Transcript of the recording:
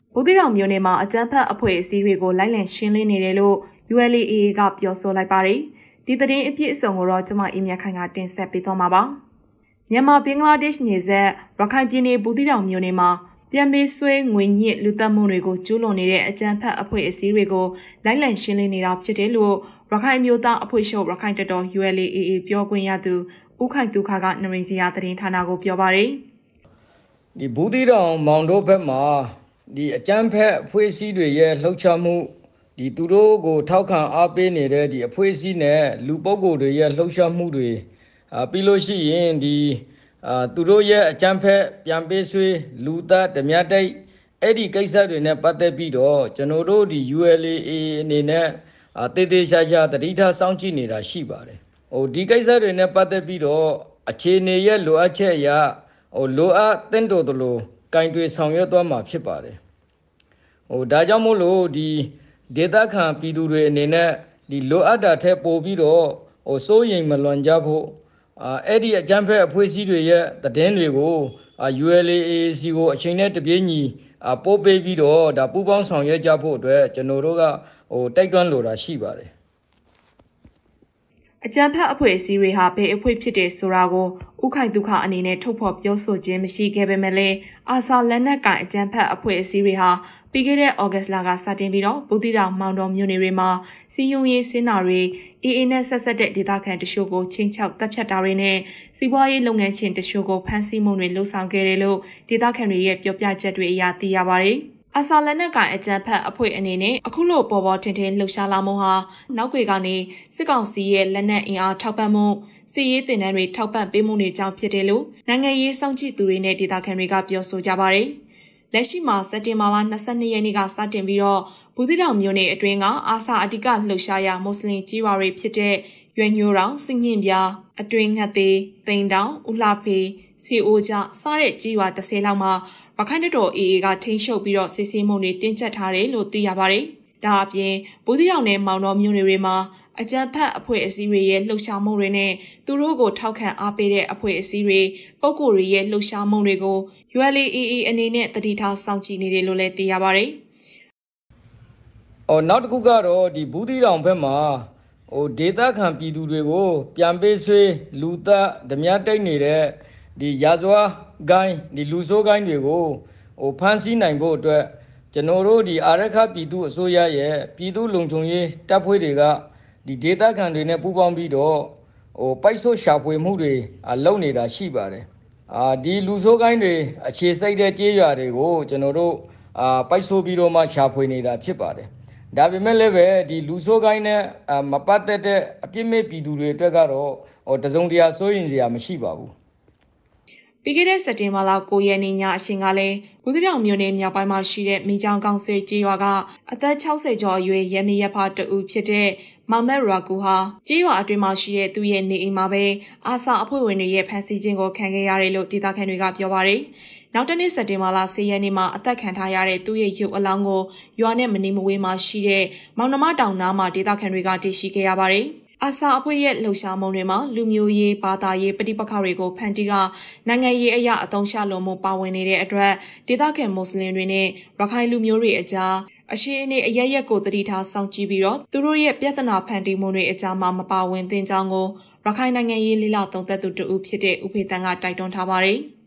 ဘူးသီးတောင်မြို့နယ်မှာအကြမ်းဖက်အဖွဲ့အစည်းတွေကိုလိုက်လံရှင်းလင်းနေတယ်လို့ ULA/AA ကပြောဆိုလိုက်ပါတယ်။ဒီသတင်းအပြည့်အစုံကိုတော့ကျွန်မအင်းမြတ်ခိုင်ကတင်ဆက်ပေးသွားမှာပါ။မြန်မာဘင်္ဂလားဒေ့ရှ်နယ်စပ်ရခိုင်ပြည်နယ်ဘူးသီးတောင်မြို့နယ်မှာပြန်ပေးဆွဲငွေညစ်လူသက်မှုတွေကိုကျူးလွန်နေတဲ့အကြမ်းဖက်အဖွဲ့အစည်းတွေကိုလိုက်လံရှင်းလင်းနေတာဖြစ်တယ်လို့ရခိုင်မျိုးသားအဖွဲ့ချုပ်ရခိုင်တပ်တော် ULA/AA ပြောခွင့်ရသူဦးခိုင်သူခကနရိန်စရာသတင်းဌာနကိုပြောပါတယ်။ဒီဘူးသီးတောင်မောင်တို့ဘက်မှာဒီအကြမ်းဖက်အဖွဲ့အစည်းတွေရဲ့လှုပ်ရှားမှုဒီသူတို့ကိုထောက်ခံအားပေးနေတဲ့ဒီအဖွဲ့အစည်းနဲ့လူပုဂ္ဂိုလ်တွေရဲ့လှုပ်ရှားမှုတွေပြီးလို့ရှိရင်ဒီသူတို့ရဲ့အကြမ်းဖက်ပြန်ပေးဆွေးလူသားဓမြတိုက်အဲ့ဒီကိစ္စတွေနဲ့ပတ်သက်ပြီးတော့ကျွန်တော်တို့ဒီ ULA/AA အနေနဲ့တေးသေးချာချာတတိထားစောင့်ကြည့်နေတာရှိပါတယ်။ဒီကိစ္စတွေနဲ့ပတ်သက်ပြီးတော့အခြေအနေရဲ့လိုအပ်ချက်အရလိုအပ်တဲ့တော်တော်လို့ကင်တွေဆောင်ရွက်သွားမှာဖြစ်ပါတယ်။ဒါကြောင့်မို့လို့ဒီဒေသခံပြည်သူတွေအနေနဲ့ဒီလိုအပ်တာထက်ပိုပြီးတော့စိုးရိမ်မလွန်ကြဖို့အဲ့ဒီအကြမ်းဖက်အဖွဲ့အစည်းတွေရဲ့သတင်းတွေကို ULA/AC ကိုအချိန်နဲ့တပြေးညီပို့ပေးပြီးတော့ဒါပူးပေါင်းဆောင်ရွက်ကြဖို့အတွက်ကျွန်တော်တို့ကတိုက်တွန်းလိုတာရှိပါတယ်အကြမ်းဖက်အဖွဲ့အစည်းတွေဟာဘယ်အဖွဲ့ဖြစ်တယ်ဆိုတာကိုဥခိုင်ဒုက္ခအနေနဲ့ထုတ်ဖော်ပြောဆိုခြင်းမရှိခဲ့ပေမဲ့လည်းအာဆာလက်နက်ကိုင်အကြမ်းဖက်အဖွဲ့အစည်းတွေဟာပြီးခဲ့တဲ့ဩဂတ်လကစတင်ပြီးတော့ဘူးသီးတောင်မောင်တော်မြို့နယ်တွေမှာစီယုံရေးစင်းနာတွေAAနဲ့ဆက်ဆက်တဲ့ဒေသခံတချို့ကိုချင်းချောက်တပ်ဖြတ်တာတွေနဲ့စီးပွားရေးလုပ်ငန်းချင်းတချို့ကိုဖမ်းဆီးမှုတွေလှုံ့ဆော်ခဲ့တယ်လို့ဒေသခံတွေရဲ့ပြောပြချက်တွေအရသိရပါတယ်။အာဆာလက်နက်ကိုင်အကြမ်းဖက်အဖွဲ့အနေနဲ့အခုလိုပေါ်ပေါ်ထင်ထင်လှုပ်ရှားလာမှုဟာနောက်ွယ်ကနေစစ်ကောင်စီရဲ့လက်နက်အင်အားထောက်ပံ့မှုစစ်ရေးတင်နန်းတွေထောက်ပံ့ပေးမှုတွေကြောင့်ဖြစ်တယ်လို့နိုင်ငံရေးစောင့်ကြည့်သူတွေနဲ့ဒေသခံတွေကပြောဆိုကြပါတယ်။လက်ရှိမှာစက်တင်ဘာလ22ရက်နေ့ကစတင်ပြီးတော့ဘူးသီးတောင်မြို့နယ်အတွင်းကအာဆာအဓိကလှုပ်ရှားရာမွတ်စလင်ကြီးဝါတွေဖြစ်တဲ့ရွယ်ညိုတောင်စင်ညင်ပြအတွင်းငှက်သေးတိန်တောင်ဦးလှဖေးစီအိုကြစတဲ့ကြီးဝါ30လောက်မှာရခိုင်တပ်တော် AA ကထိန်းချုပ်ပြီးတော့စစ်ဆေးမှုတွေတင်းကျပ်ထားတယ်လို့သိရပါတယ်။ဒါအပြင်ဘူးသီးတောင်နဲ့မောင်တော်မြို့နယ်တွေမှာအကြမ်းဖက်အဖွဲ့အစည်းတွေရဲ့လှုပ်ရှားမှုတွေနဲ့သူတို့ကိုထောက်ခံအားပေးတဲ့အဖွဲ့အစည်းတွေပုံကိုယ်တွေရဲ့လှုပ်ရှားမှုတွေကို ULA/AA အနေနဲ့တတိထားစောင့်ကြည့်နေတယ်လို့လည်းသိရပါတယ်။နောက်တစ်ခုကတော့ဒီဘူးသီးတောင်ဘက်မှာဒေသခံပြည်သူတွေကိုပြန်ပေးဆွေးလူသားဓမြတိုက်နေတဲ့ဒီရာဇဝါဂိုင်းဒီလူဆိုးဂိုင်းတွေကိုဖမ်းဆီးနိုင်ဖို့အတွက်ကျွန်တော်တို့ဒီအာရခပြည်သူအစိုးရရဲ့ပြည်သူလုံခြုံရေးတပ်ဖွဲ့တွေကဒီဒေသခံတွေနဲ့ပူးပေါင်းပြီးတော့ပိုက်ဆို့ရှာဖွေမှုတွေလုပ်နေတာရှိပါတယ်ဒီလူဆိုးဂိုင်းတွေအခြေစိုက်တဲ့ကြေးရွာတွေကိုကျွန်တော်တို့ပိုက်ဆို့ပြီးတော့မှရှာဖွေနေတာဖြစ်ပါတယ်ဒါပေမဲ့လည်းပဲဒီလူဆိုးကိုင်းနဲ့မပတ်သက်တဲ့အပြစ်မဲ့ပြည်သူတွေအတွက်ကတော့တစုံတရာစိုးရင်စရာမရှိပါဘူးပြီးခဲ့တဲ့စက်တင်ဘာလ9ရက်နေ့ညအချိန်ကလည်းဘူးသီးတောင်မြို့နယ်မြောက်ပိုင်းမှာရှိတဲ့မိချောင်းကောင်ဆွေကျေးရွာကအသက်60ကျော်အရွယ်ရဲမရဖာတူဖြစ်တဲ့မောင်မက်ရာကူဟာကျေးရွာအတွင်းမှာရှိတဲ့သူ့ရဲ့နေအိမ်မှာပဲအာဆာအဖွဲ့ဝင်တွေရဲ့ဖမ်းဆီးခြင်းကိုခံခဲ့ရတယ်လို့ဒေသခံတွေကပြောပါတယ်နောက်တနေ့စက်တင်ဘာလ10ရက်နေ့မှာအသက်ခံထားရတဲ့သူ့ရဲ့ရုပ်အလောင်းကိုရွာနဲ့မနေမဝေးမှာရှိတဲ့မောင်နှမတောင်နားမှာဒေသခံတွေကတည်ရှိခဲ့ရပါတယ်။အာဆာအဖွဲ့ရဲ့လှုပ်ရှားမှုတွေမှာလူမျိုးရေးဘာသာရေးပဋိပက္ခတွေကိုဖန်တီးကနိုင်ငံရေးအရာအသုံးချလို့မှုပါဝင်နေတဲ့အတွက်ဒေသခံမွတ်စလင်တွေနဲ့ရခိုင်လူမျိုးတွေအကြားအရှိအနေအရရက်ကိုတတိထားစောင့်ကြည့်ပြီးတော့သူတို့ရဲ့ပြဿနာဖန်တီးမှုတွေအကြားမှာမပါဝင်သင့်ကြောင်းကိုရခိုင်နိုင်ငံရေးလိလသုံးသက်သူတဦးဖြစ်တဲ့ဦးဖေတန်းကတိုက်တွန်းထားပါတယ်။